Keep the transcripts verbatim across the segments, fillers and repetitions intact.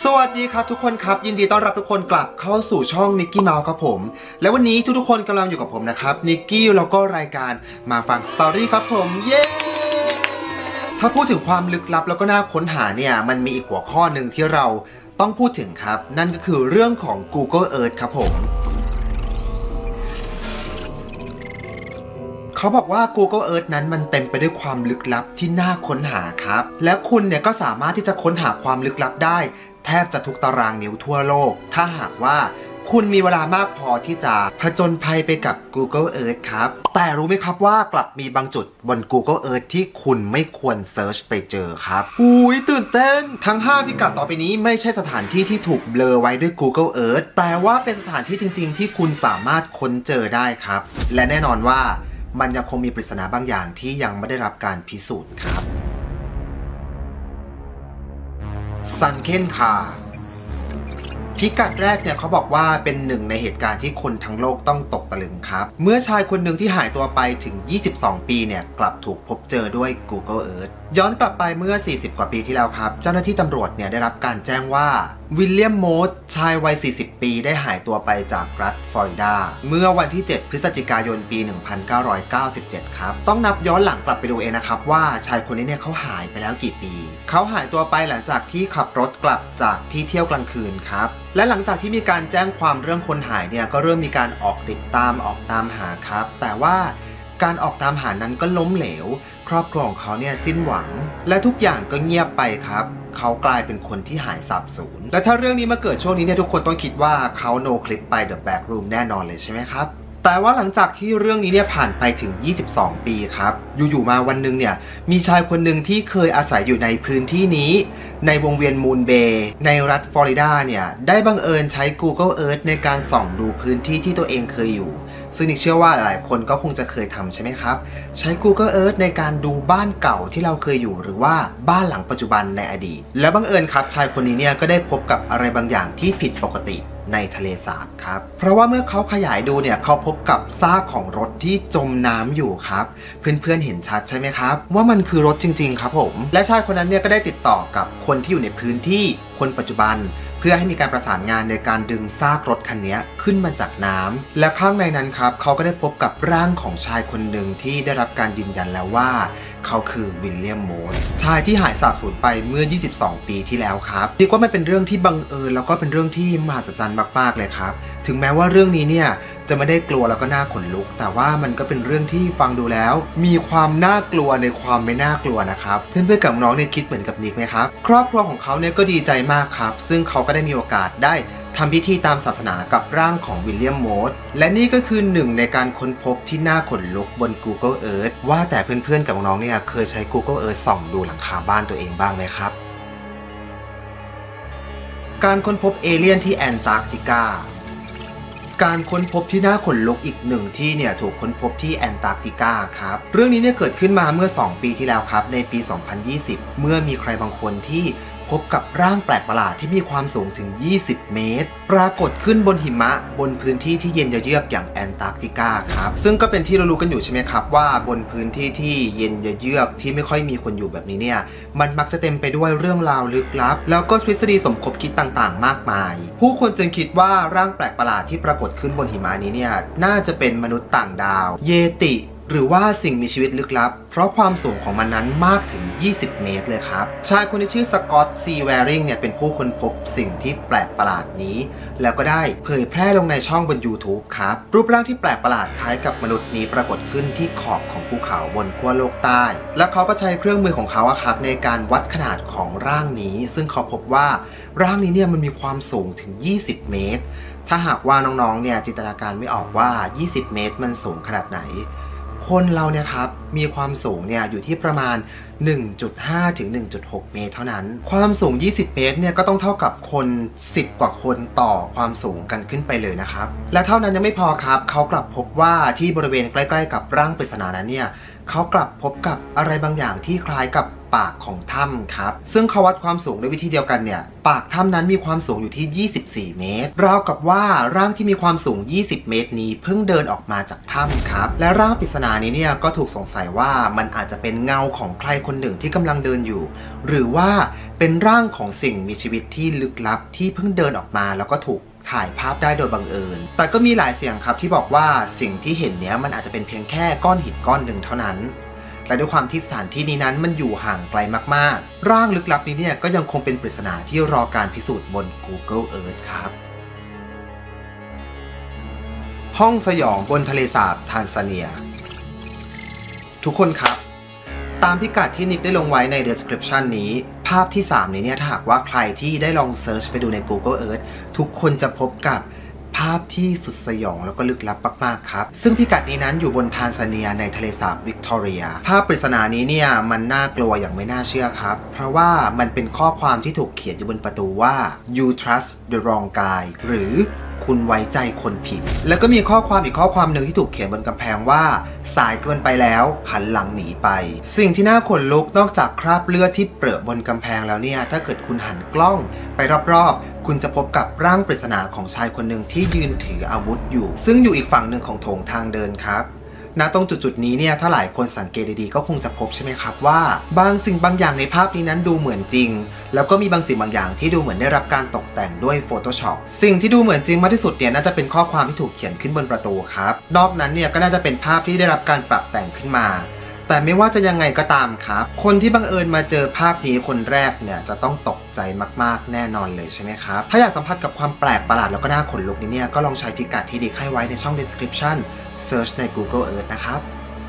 วัสดีครับทุกคนครับยินดีต้อนรับทุกคนกลับเข้าสู่ช่องนิกกี้เมาส์ครับผมและวันนี้ทุกๆคนกำลังอยู่กับผมนะครับนิกกี้แล้วก็รายการมาฟังสตอรี่ครับผมเย้ถ้าพูดถึงความลึกลับแล้วก็น่าค้นหาเนี่ยมันมีอีกหัวข้อหนึ่งที่เราต้องพูดถึงครับนั่นก็คือเรื่องของ Google Earth ครับผมเขาบอกว่า Google Earth นั้นมันเต็มไปด้วยความลึกลับที่น่าค้นหาครับและคุณเนี่ยก็สามารถที่จะค้นหาความลึกลับได้แทบจะทุกตารางนิ้วทั่วโลกถ้าหากว่าคุณมีเวลามากพอที่จะผจญภัยไปกับ Google Earth ครับแต่รู้ไหมครับว่ากลับมีบางจุดบน Google Earth ที่คุณไม่ควรเซิร์ชไปเจอครับอุ้ยตื่นเต้นทั้งห้าพิกัดต่อไปนี้ไม่ใช่สถานที่ที่ถูกเบลอไว้ด้วย Google Earth แต่ว่าเป็นสถานที่จริงๆที่คุณสามารถค้นเจอได้ครับและแน่นอนว่ามันยังคงมีปริศนาบางอย่างที่ยังไม่ได้รับการพิสูจน์ครับซันเคนคาพิกัดแรกเนี่ยเขาบอกว่าเป็นหนึ่งในเหตุการณ์ที่คนทั้งโลกต้องตกตะลึงครับเมื่อชายคนหนึ่งที่หายตัวไปถึงยี่สิบสองปีเนี่ยกลับถูกพบเจอด้วย Google Earth ย้อนกลับไปเมื่อสี่สิบกว่าปีที่แล้วครับเจ้าหน้าที่ตำรวจเนี่ยได้รับการแจ้งว่าวิลเลียมโมสชายวัยสี่สิบปีได้หายตัวไปจากรัฐฟลอริดาเมื่อวันที่เจ็ดพฤศจิกายนปีหนึ่งพันเก้าร้อยเก้าสิบเจ็ดครับต้องนับย้อนหลังกลับไปดูเองนะครับว่าชายคนนี้เนี่ยเขาหายไปแล้วกี่ปีเขาหายตัวไปหลังจากที่ขับรถกลับจากที่เที่ยวกลางคืนครับและหลังจากที่มีการแจ้งความเรื่องคนหายเนี่ยก็เริ่มมีการออกติดตามออกตามหาครับแต่ว่าการออกตามหานั้นก็ล้มเหลวครอบครัวของเขาเนี่ยสิ้นหวังและทุกอย่างก็เงียบไปครับเขากลายเป็นคนที่หายสาบสูญและถ้าเรื่องนี้มาเกิดช่วงนี้เนี่ยทุกคนต้องคิดว่าเขาโนคลิปไป The Back Room แน่นอนเลยใช่ไหมครับแต่ว่าหลังจากที่เรื่องนี้เนี่ยผ่านไปถึงยี่สิบสองปีครับอยู่ๆมาวันหนึ่งเนี่ยมีชายคนหนึ่งที่เคยอาศัยอยู่ในพื้นที่นี้ในวงเวียนมูนเบย์ในรัฐฟลอริดาเนี่ยได้บังเอิญใช้ Google Earth ในการส่องดูพื้นที่ที่ตัวเองเคยอยู่ซึ่งนิกเชื่อว่าหลายคนก็คงจะเคยทำใช่ไหมครับใช้ Google Earth ในการดูบ้านเก่าที่เราเคยอยู่หรือว่าบ้านหลังปัจจุบันในอดีตและบังเอิญครับชายคนนี้เนี่ยก็ได้พบกับอะไรบางอย่างที่ผิดปกติในทะเลสาบครับเพราะว่าเมื่อเขาขยายดูเนี่ยเขาพบกับซากของรถที่จมน้ำอยู่ครับเพื่อนๆเห็นชัดใช่ไหมครับว่ามันคือรถจริงๆครับผมและชายคนนั้นเนี่ยก็ได้ติดต่อกับคนที่อยู่ในพื้นที่คนปัจจุบันเพื่อให้มีการประสานงานในการดึงซากรถคันนี้ขึ้นมาจากน้ำและข้างในนั้นครับเขาก็ได้พบกับร่างของชายคนหนึ่งที่ได้รับการยืนยันแล้วว่าเขาคือวิลเลียมโมสชายที่หายสาบสูญไปเมื่อยี่สิบสองปีที่แล้วครับเรียกว่ามันเป็นเรื่องที่บังเอิญแล้วก็เป็นเรื่องที่มหัศจรรย์มากๆเลยครับถึงแม้ว่าเรื่องนี้เนี่ยจะไม่ได้กลัวแล้วก็น่าขนลุกแต่ว่ามันก็เป็นเรื่องที่ฟังดูแล้วมีความน่ากลัวในความไม่น่ากลัวนะครับเพื่อนๆกับน้องเนี่ยคิดเหมือนกับนิกไหมครับครอบครัวของเขาเนี่ยก็ดีใจมากครับซึ่งเขาก็ได้มีโอกาสได้ทำพิธีตามศาสนากับร่างของวิลเลียมโมสและนี่ก็คือหนึ่งในการค้นพบที่น่าขนลุกบน Google Earth ว่าแต่เพื่อนๆกับน้องเนี่ยเคยใช้ Google Earth ส่องดูหลังคาบ้านตัวเองบ้างไหมครับการค้นพบเอเลี่ยนที่แอนตาร์กติกาการค้นพบที่น่าขนลุกอีกหนึ่งที่เนี่ยถูกค้นพบที่แอนตาร์กติกาครับเรื่องนี้เนี่ยเกิดขึ้นมาเมื่อสองปีที่แล้วครับในปีสองพันยี่สิบเมื่อมีใครบางคนที่พบกับร่างแปลกประหลาดที่มีความสูงถึงยี่สิบเมตรปรากฏขึ้นบนหิมะบนพื้นที่ที่เย็นเยือกอย่างแอนตาร์กติกาครับซึ่งก็เป็นที่เรารู้กันอยู่ใช่ไหมครับว่าบนพื้นที่ที่เย็นเยือกที่ไม่ค่อยมีคนอยู่แบบนี้เนี่ยมันมักจะเต็มไปด้วยเรื่องราวลึกลับแล้วก็ทฤษฎีสมคบคิดต่างๆมากมายผู้คนจึงคิดว่าร่างแปลกประหลาดที่ปรากฏขึ้นบนหิมะนี้เนี่ยน่าจะเป็นมนุษย์ต่างดาวเยติหรือว่าสิ่งมีชีวิตลึกลับเพราะความสูงของมันนั้นมากถึงยี่สิบเมตรเลยครับชายคนที่ชื่อสกอตต์ซีแวริงเนี่ยเป็นผู้ค้นพบสิ่งที่แปลกประหลาดนี้แล้วก็ได้เผยแพร่ลงในช่องบน YouTube ครับรูปร่างที่แปลกประหลาดคล้ายกับมนุษย์นี้ปรากฏขึ้นที่ขอบของภูเขาบนขั้วโลกใต้และเขาก็ใช้เครื่องมือของเขาครับในการวัดขนาดของร่างนี้ซึ่งเขาพบว่าร่างนี้เนี่ยมันมีความสูงถึงยี่สิบเมตรถ้าหากว่าน้องๆเนี่ยจินตนาการไม่ออกว่ายี่สิบเมตรมันสูงขนาดไหนคนเราเนี่ยครับมีความสูงเนี่ยอยู่ที่ประมาณ หนึ่งจุดห้า ถึง หนึ่งจุดหก เมตรเท่านั้นความสูงยี่สิบเมตรเนี่ยก็ต้องเท่ากับคนสิบกว่าคนต่อความสูงกันขึ้นไปเลยนะครับและเท่านั้นยังไม่พอครับเขากลับพบว่าที่บริเวณใกล้ๆกับร่างปริศนานั้นเนี่ยเขากลับพบกับอะไรบางอย่างที่คล้ายกับปากของถ้ำครับซึ่งเขาวัดความสูงด้วยวิธีเดียวกันเนี่ยปากถ้ำนั้นมีความสูงอยู่ที่ยี่สิบสี่เมตรราวกับว่าร่างที่มีความสูงยี่สิบเมตรนี้เพิ่งเดินออกมาจากถ้ำครับและร่างปริศนานี้เนี่ยก็ถูกสงสัยว่ามันอาจจะเป็นเงาของใครคนหนึ่งที่กำลังเดินอยู่หรือว่าเป็นร่างของสิ่งมีชีวิตที่ลึกลับที่เพิ่งเดินออกมาแล้วก็ถูกถ่ายภาพได้โดยบังเอิญแต่ก็มีหลายเสียงครับที่บอกว่าสิ่งที่เห็นเนี้ยมันอาจจะเป็นเพียงแค่ก้อนหินก้อนหนึ่งเท่านั้นและด้วยความที่สถานที่นี้นั้นมันอยู่ห่างไกลมากๆร่างลึกลับนี้เนี่ยก็ยังคงเป็นปริศนาที่รอการพิสูจน์บน Google Earth ครับห้องสยองบนทะเลสาบทานซาเนียทุกคนครับตามพิกัดที่นิกได้ลงไว้ใน description นี้ภาพที่สามนี้เนี่ยถ้าหากว่าใครที่ได้ลองเซิร์ชไปดูใน Google Earth ทุกคนจะพบกับภาพที่สุดสยองแล้วก็ลึกลับมากๆครับซึ่งพิกัดนี้นั้นอยู่บนทานซาเนียในทะเลสาบวิกตอเรียภาพปริศนานี้เนี่ยมันน่ากลัวอย่างไม่น่าเชื่อครับเพราะว่ามันเป็นข้อความที่ถูกเขียนอยู่บนประตูว่า you trust the wrong guy หรือคุณไว้ใจคนผิดแล้วก็มีข้อความอีกข้อความหนึ่งที่ถูกเขียนบนกำแพงว่าสายเกินไปแล้วหันหลังหนีไปสิ่งที่น่าขนลุกนอกจากคราบเลือดที่เปรอะบนกำแพงแล้วเนี่ยถ้าเกิดคุณหันกล้องไปรอบๆคุณจะพบกับร่างปริศนาของชายคนหนึ่งที่ยืนถืออาวุธอยู่ซึ่งอยู่อีกฝั่งหนึ่งของโถงทางเดินครับณตรงจุดๆนี้เนี่ยถ้าหลายคนสังเกตดีๆก็คงจะพบใช่ไหมครับว่าบางสิ่งบางอย่างในภาพนี้นั้นดูเหมือนจริงแล้วก็มีบางสิ่งบางอย่างที่ดูเหมือนได้รับการตกแต่งด้วย Photoshop สิ่งที่ดูเหมือนจริงมากที่สุดเนี่ยน่าจะเป็นข้อความที่ถูกเขียนขึ้นบนประตูครับนอกนั้นเนี่ยก็น่าจะเป็นภาพที่ได้รับการปรับแต่งขึ้นมาแต่ไม่ว่าจะยังไงก็ตามครับคนที่บังเอิญมาเจอภาพนี้คนแรกเนี่ยจะต้องตกใจมากๆแน่นอนเลยใช่ไหมครับถ้าอยากสัมผัสกับความแปลกประหลาดแล้วก็น่าขนลุกนี้เนี่ยก็ลองใช้พิกัดที่ดิกให้ไว้ในช่อง description search ใน Google Earth นะครับ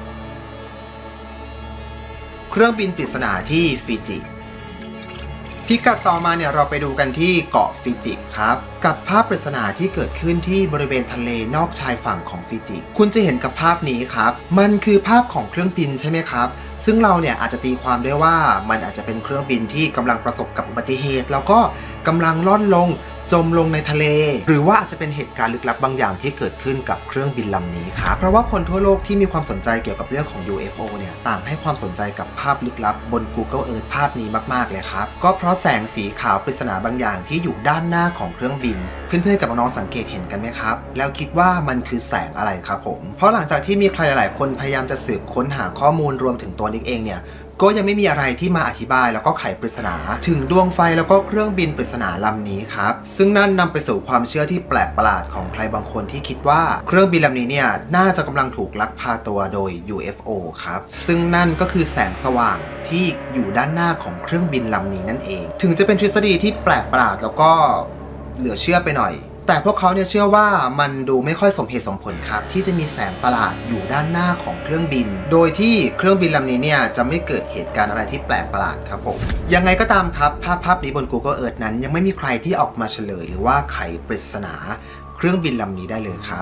เครื่องบินปริศนาที่ฟิจิพิกัดต่อมาเนี่ยเราไปดูกันที่เกาะฟิจิครับกับภาพปริศนาที่เกิดขึ้นที่บริเวณทะเลนอกชายฝั่งของฟิจิคุณจะเห็นกับภาพนี้ครับมันคือภาพของเครื่องบินใช่ไหมครับซึ่งเราเนี่ยอาจจะตีความได้ว่ามันอาจจะเป็นเครื่องบินที่กำลังประสบกับอุบัติเหตุแล้วก็กำลังล่อนลงจมลงในทะเลหรือว่าอาจจะเป็นเหตุการณ์ลึกลับบางอย่างที่เกิดขึ้นกับเครื่องบินลำนี้ครับเพราะว่าคนทั่วโลกที่มีความสนใจเกี่ยวกับเรื่องของ ยู เอฟ โอ เนี่ยต่างให้ความสนใจกับภาพลึกลับบน Google Earth ภาพนี้มากๆเลยครับก็เพราะแสงสีขาวปริศนาบางอย่างที่อยู่ด้านหน้าของเครื่องบินเพื่อนๆกับน้องๆสังเกตเห็นกันไหมครับแล้วคิดว่ามันคือแสงอะไรครับผมเพราะหลังจากที่มีใครหลายๆคนพยายามจะสืบค้นหาข้อมูลรวมถึงตัวนิกเองเนี่ยก็ยังไม่มีอะไรที่มาอธิบายแล้วก็ไขปริศนาถึงดวงไฟแล้วก็เครื่องบินปริศนาลำนี้ครับซึ่งนั่นนำไปสู่ความเชื่อที่แปลกประหลาดของใครบางคนที่คิดว่าเครื่องบินลำนี้เนี่ยน่าจะกำลังถูกลักพาตัวโดย ยู เอฟ โอ ครับซึ่งนั่นก็คือแสงสว่างที่อยู่ด้านหน้าของเครื่องบินลำนี้นั่นเองถึงจะเป็นทฤษฎีที่แปลกประหลาดแล้วก็เหลือเชื่อไปหน่อยแต่พวกเขาเนี่ยเชื่อว่ามันดูไม่ค่อยสมเหตุสมผลครับที่จะมีแสงประหลาดอยู่ด้านหน้าของเครื่องบินโดยที่เครื่องบินลำนี้เนี่ยจะไม่เกิดเหตุการณ์อะไรที่แปลกประหลาดครับผมยังไงก็ตามครับภาพภาพนี้บน Google Earth นั้นยังไม่มีใครที่ออกมาเฉลยหรือว่าไขปริศนาเครื่องบินลำนี้ได้เลยครับ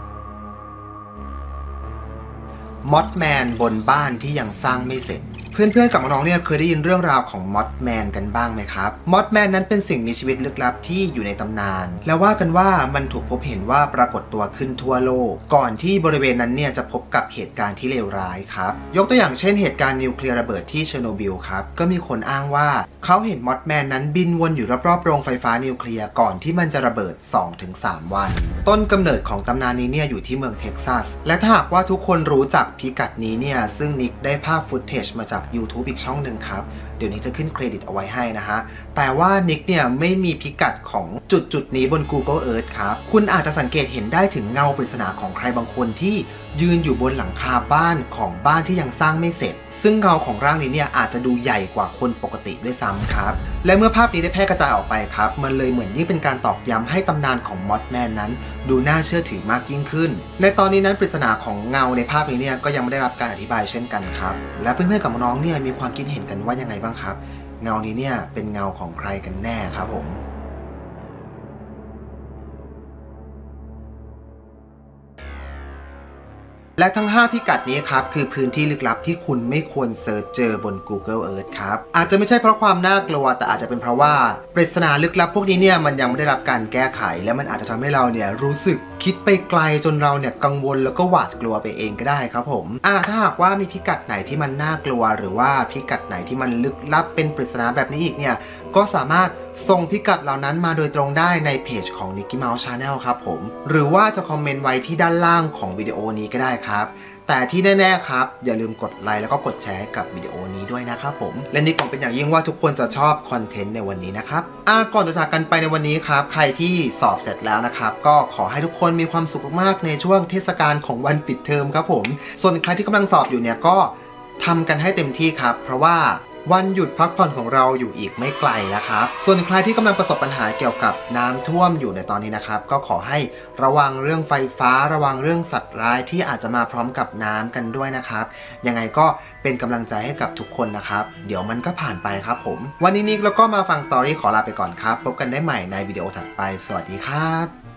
มอสแมนบนบ้านที่ยังสร้างไม่เสร็จเพื่อนๆกับน้องๆเนี่ยเคยได้ยินเรื่องราวของมอสแมนกันบ้างไหมครับมอสแมนนั้นเป็นสิ่งมีชีวิตลึกลับที่อยู่ในตำนานและว่ากันว่ามันถูกพบเห็นว่าปรากฏตัวขึ้นทั่วโลกก่อนที่บริเวณนั้นเนี่ยจะพบกับเหตุการณ์ที่เลวร้ายครับยกตัวอย่างเช่นเหตุการณ์นิวเคลียร์ระเบิดที่เชอร์โนบิลครับก็มีคนอ้างว่าเขาเห็นมอสแมนนั้นบินวนอยู่รอบๆโรงไฟฟ้านิวเคลียร์ก่อนที่มันจะระเบิด สองถึงสาม วันต้นกำเนิดของตำนานนี้เนี่ยอยู่ที่เมืองเท็กซัสและถ้าหากว่าทุกคนรู้จักพิกัดนี้เนี่ยซึ่งนิกได้ภาพฟุตเทจมาจาก YouTube อีกช่องหนึ่งครับเดี๋ยวนี้จะขึ้นเครดิตเอาไว้ให้นะฮะแต่ว่านิกเนี่ยไม่มีพิกัดของจุดจุดนี้บน Google Earth ครับคุณอาจจะสังเกตเห็นได้ถึงเงาปริศนาของใครบางคนที่ยืนอยู่บนหลังคาบ้านของบ้านที่ยังสร้างไม่เสร็จซึ่งเงาของร่างนี้เนี่ยอาจจะดูใหญ่กว่าคนปกติด้วยซ้ำครับและเมื่อภาพนี้ได้แพร่กระจายออกไปครับมันเลยเหมือนยิ่งเป็นการตอกย้ำให้ตำนานของมอสแมนนั้นดูน่าเชื่อถือมากยิ่งขึ้นในตอนนี้นั้นปริศนาของเงาในภาพนี้เนี่ยก็ยังไม่ได้รับการอธิบายเช่นกันครับและเพื่อนๆกับน้องเนี่ยมีความคิดเห็นกันว่ายังไงบ้างครับเงานี้เนี่ยเป็นเงาของใครกันแน่ครับผมและทั้งห้าพิกัดนี้ครับคือพื้นที่ลึกลับที่คุณไม่ควรเซิร์ชเจอบน Google Earth ครับอาจจะไม่ใช่เพราะความน่ากลัวแต่อาจจะเป็นเพราะว่าปริศนาลึกลับพวกนี้เนี่ยมันยังไม่ได้รับการแก้ไขและมันอาจจะทำให้เราเนี่ยรู้สึกคิดไปไกลจนเราเนี่ยกังวลแล้วก็หวาดกลัวไปเองก็ได้ครับผมอ่าถ้าหากว่ามีพิกัดไหนที่มันน่ากลัวหรือว่าพิกัดไหนที่มันลึกลับเป็นปริศนาแบบนี้อีกเนี่ยก็สามารถส่งพิกัดเหล่านั้นมาโดยตรงได้ในเพจของ Nicky Mouse Channel ครับผมหรือว่าจะคอมเมนต์ไว้ที่ด้านล่างของวิดีโอนี้ก็ได้ครับแต่ที่แน่ๆครับอย่าลืมกดไลค์แล้วก็กดแชร์กับวิดีโอนี้ด้วยนะครับผมและนี่ผมเป็นอย่างยิ่งว่าทุกคนจะชอบคอนเทนต์ในวันนี้นะครับอ่าก่อนจะจากกันไปในวันนี้ครับใครที่สอบเสร็จแล้วนะครับก็ขอให้ทุกคนมีความสุขมากๆในช่วงเทศกาลของวันปิดเทอมครับผมส่วนใครที่กำลังสอบอยู่เนี่ยก็ทำกันให้เต็มที่ครับเพราะว่าวันหยุดพักผ่อนของเราอยู่อีกไม่ไกลนะครับส่วนใครที่กำลังประสบปัญหาเกี่ยวกับน้ำท่วมอยู่ในตอนนี้นะครับก็ขอให้ระวังเรื่องไฟฟ้าระวังเรื่องสัตว์ร้ายที่อาจจะมาพร้อมกับน้ำกันด้วยนะครับยังไงก็เป็นกำลังใจให้กับทุกคนนะครับเดี๋ยวมันก็ผ่านไปครับผมวันนี้นิกแล้วก็มาฟังสตอรี่ขอลาไปก่อนครับพบกันได้ใหม่ในวิดีโอถัดไปสวัสดีครับ